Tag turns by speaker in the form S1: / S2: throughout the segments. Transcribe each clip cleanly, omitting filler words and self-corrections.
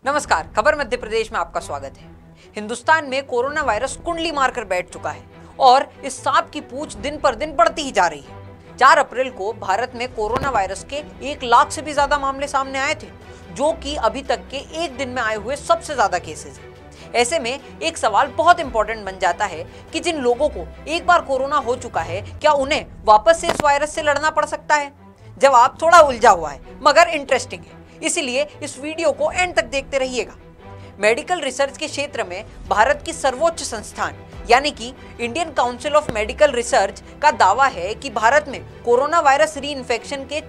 S1: नमस्कार, खबर मध्य प्रदेश में आपका स्वागत है। हिंदुस्तान में कोरोना वायरस कुंडली मारकर बैठ चुका है और इस सांप की पूंछ दिन पर दिन बढ़ती ही जा रही है। 4 अप्रैल को भारत में कोरोना वायरस के 1 लाख से भी ज्यादा मामले सामने आए थे, जो कि अभी तक के एक दिन में आए हुए सबसे ज्यादा केसेस हैं। ऐसे में एक सवाल बहुत इंपॉर्टेंट बन जाता है कि जिन लोगों को एक बार कोरोना हो चुका है, क्या उन्हें वापस से इस वायरस से लड़ना पड़ सकता है? जवाब थोड़ा उलझा हुआ है मगर इंटरेस्टिंग है, इसीलिए इस वीडियो को एंड तक देखते रहिएगा। मेडिकल रिसर्च के क्षेत्र में भारत की सर्वोच्च संस्थान यानी कि Indian council of medical research का दावा है कि भारत में कोरोना वायरस री इन्फेक्शन के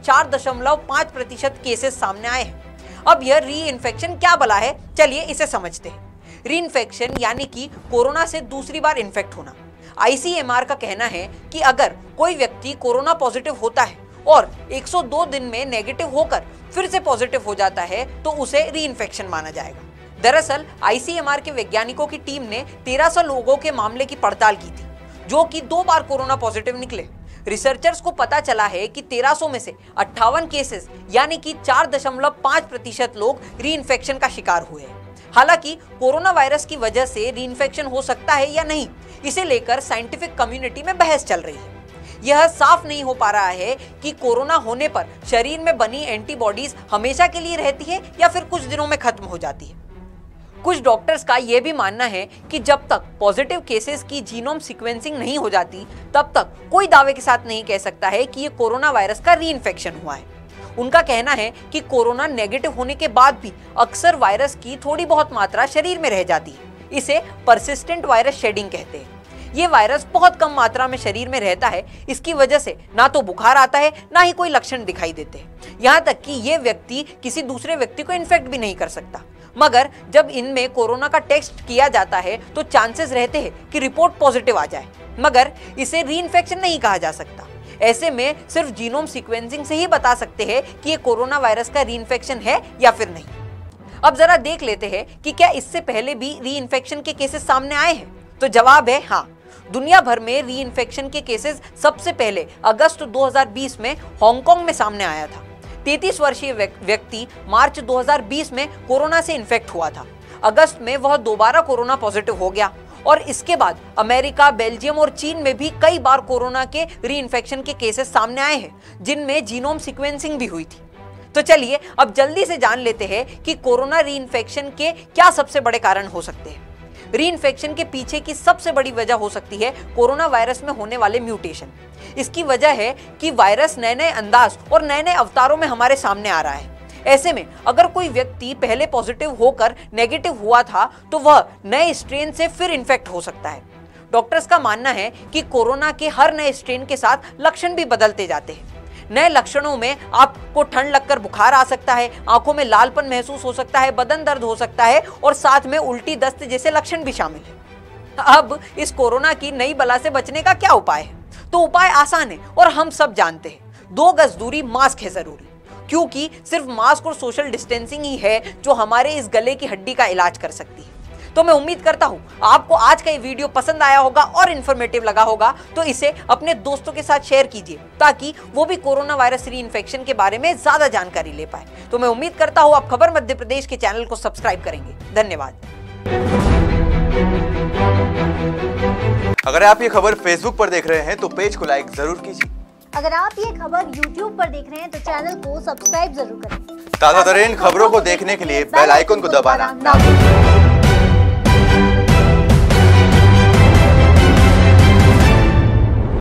S1: 4.5% केसेस सामने आए हैं। अब यह री इन्फेक्शन क्या बला है, चलिए इसे समझते हैं। री इन्फेक्शन यानी कि कोरोना से दूसरी बार इन्फेक्ट होना। ICMR का कहना है कि अगर कोई व्यक्ति कोरोना पॉजिटिव होता है और 102 दिन में नेगेटिव होकर फिर से पॉजिटिव हो जाता है तो उसे री इन्फेक्शन माना जाएगा। दरअसल ICMR के वैज्ञानिकों की टीम ने 1300 लोगों के मामले की पड़ताल की थी, जो कि 2 बार कोरोना पॉजिटिव निकले। रिसर्चर्स को पता चला है कि 1300 में से 58 केसेस यानी कि 4.5% लोग री इन्फेक्शन का शिकार हुए हैं। हालांकि कोरोना वायरस की वजह से री इन्फेक्शन हो सकता है या नहीं, इसे लेकर साइंटिफिक कम्युनिटी में बहस चल रही है। यह साफ नहीं हो पा रहा है कि कोरोना होने पर शरीर में बनी एंटीबॉडीज हमेशा के लिए रहती है या फिर कुछ दिनों में खत्म हो जाती है। कुछ डॉक्टर्स का यह भी मानना है कि जब तक पॉजिटिव केसेस की जीनोम सीक्वेंसिंग नहीं हो जाती, तब तक कोई दावे के साथ नहीं कह सकता है कि यह कोरोना वायरस का री इन्फेक्शन हुआ है। उनका कहना है कि कोरोना नेगेटिव होने के बाद भी अक्सर वायरस की थोड़ी बहुत मात्रा शरीर में रह जाती है। इसे परसिस्टेंट वायरस शेडिंग कहते हैं। ये वायरस बहुत कम मात्रा में शरीर में रहता है, इसकी वजह से ना तो बुखार आता है ना ही कोई लक्षण दिखाई देते हैं। यहाँ तक कि ये व्यक्ति किसी दूसरे व्यक्ति को इन्फेक्ट भी नहीं कर सकता। मगर जब इनमें कोरोना का टेस्ट किया जाता है तो चांसेस रहते हैं कि रिपोर्ट पॉजिटिव आ जाए, मगर इसे री इन्फेक्शन नहीं कहा जा सकता। ऐसे में सिर्फ जीनोम सीक्वेंसिंग से ही बता सकते हैं कि ये कोरोना वायरस का री इन्फेक्शन है या फिर नहीं। अब जरा देख लेते हैं कि क्या इससे पहले भी री इन्फेक्शन के केसेस सामने आए हैं। तो जवाब है हाँ। दुनिया भर में री इन्फेक्शन के केसेस सबसे पहले अगस्त 2020 में हांगकांग में सामने आया था। 33 वर्षीय व्यक्ति मार्च 2020 में कोरोना से इन्फेक्ट हुआ था। अगस्त में वह दोबारा कोरोना पॉजिटिव हो गया और इसके बाद अमेरिका, बेल्जियम और चीन में भी कई बार कोरोना के री इन्फेक्शन के केसेस सामने आए हैं, जिनमें जीनोम सीक्वेंसिंग भी हुई थी। तो चलिए अब जल्दी से जान लेते हैं कि कोरोना री इन्फेक्शन के क्या सबसे बड़े कारण हो सकते हैं। री इन्फेक्शन के पीछे की सबसे बड़ी वजह हो सकती है कोरोना वायरस में होने वाले म्यूटेशन। इसकी वजह है कि वायरस नए नए अंदाज और नए नए अवतारों में हमारे सामने आ रहा है। ऐसे में अगर कोई व्यक्ति पहले पॉजिटिव होकर नेगेटिव हुआ था तो वह नए स्ट्रेन से फिर इन्फेक्ट हो सकता है। डॉक्टर्स का मानना है कि कोरोना के हर नए स्ट्रेन के साथ लक्षण भी बदलते जाते हैं। नए लक्षणों में आपको ठंड लगकर बुखार आ सकता है, आंखों में लालपन महसूस हो सकता है, बदन दर्द हो सकता है और साथ में उल्टी, दस्त जैसे लक्षण भी शामिल है। अब इस कोरोना की नई बला से बचने का क्या उपाय है? तो उपाय आसान है और हम सब जानते हैं। 2 गज दूरी, मास्क है जरूरी, क्योंकि सिर्फ मास्क और सोशल डिस्टेंसिंग ही है जो हमारे इस गले की हड्डी का इलाज कर सकती है। तो मैं उम्मीद करता हूं आपको आज का ये वीडियो पसंद आया होगा और इन्फॉर्मेटिव लगा होगा, तो इसे अपने दोस्तों के साथ शेयर कीजिए ताकि वो भी कोरोना वायरस री इन्फेक्शन के बारे में ज्यादा जानकारी ले पाए। तो मैं उम्मीद करता हूं आप खबर मध्य प्रदेश के चैनल को सब्सक्राइब करेंगे। धन्यवाद।
S2: अगर आप ये खबर फेसबुक पर देख रहे हैं तो पेज को लाइक जरूर कीजिए।
S3: अगर आप ये खबर YouTube पर देख रहे हैं तो चैनल को सब्सक्राइब जरूर करें।
S2: ताजा तरीन खबरों को देखने के लिए बेल आइकन को दबाना ना भूलें।